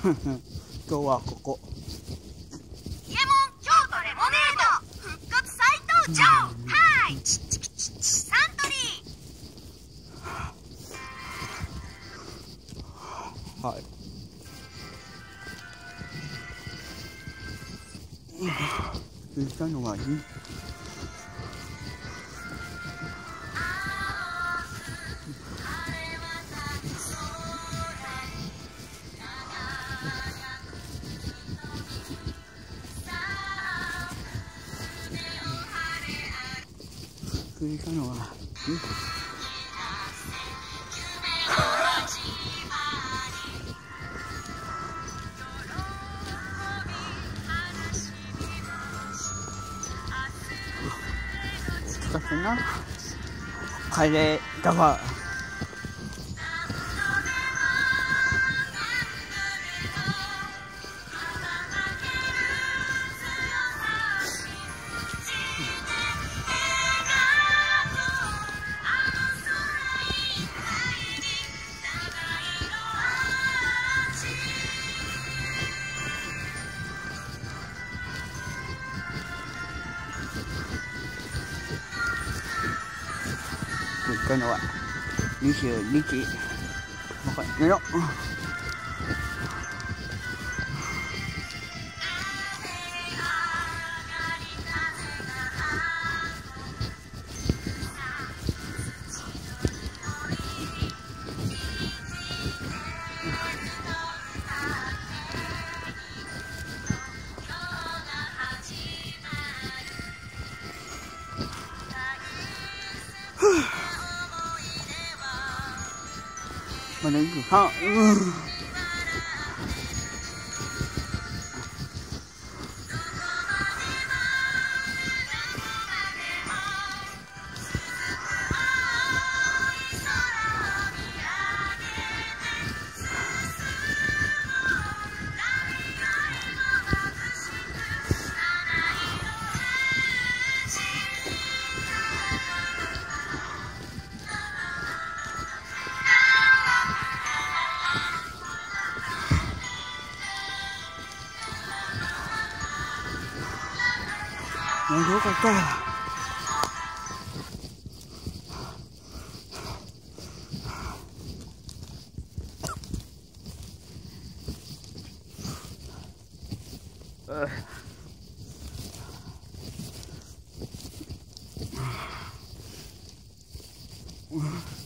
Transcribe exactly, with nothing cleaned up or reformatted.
今日はここ伊右衛門京都レモネード復活再登場。はいチッチキチッチサントリー。はい。うん、したのがいい。くれたのは、うん、使ったな。カレーだが。行くのはにじゅうにじ。寝ろ。まだ行くか。うん。よかった。うん。